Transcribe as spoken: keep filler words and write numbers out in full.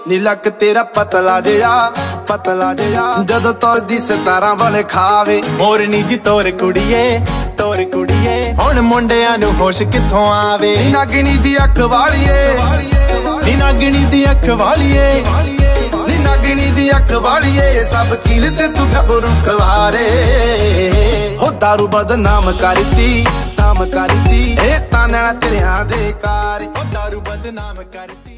ਨੀ ਲੱਕ ਤੇਰਾ ਪਤਲਾ ਜਿਹਾ ਪਤਲਾ ਜਿਹਾ ਜਦੋਂ ਤੁਰਦੀ ਸਤਾਰਾਂ ਵਾਲੇ ਖਾਵੇ ਮੋਰਨੀ ਜੀ ਤੋਰ ਕੁੜੀਏ ਤੋਰ ਕੁੜੀਏ ਹੁਣ ਮੁੰਡਿਆਂ ਨੂੰ ਹੋਸ਼ ਕਿੱਥੋਂ ਆਵੇ ਨੀ ਨਾਗਣੀ ਦੀ ਅੱਖ ਵਾਲੀਏ ਨੀ ਨਾਗਣੀ ਦੀ ਅੱਖ ਵਾਲੀਏ ਨੀ ਨਾਗਣੀ ਦੀ ਅੱਖ ਵਾਲੀਏ ਸਭ ਕੀਲ ਤੇ ਤੂੰ ਗੱਭਰੂ ਖਵਾਰੇ ਹੋ ਦਾਰੂ ਬਦਨਾਮ ਕਰਤੀ ਨਾਮ ਕਰਤੀ ਇਹ ਤਾਂ ਨੈਣਾ ਤੇਰਿਆਂ ਦੇ ਕਾਰ ਹੋ ਦਾਰੂ ਬਦਨਾਮ ਕਰਤੀ।